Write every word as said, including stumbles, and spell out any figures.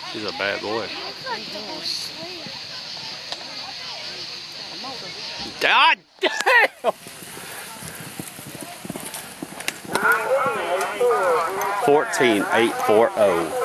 He's a bad boy. God damn! fourteen eight four oh.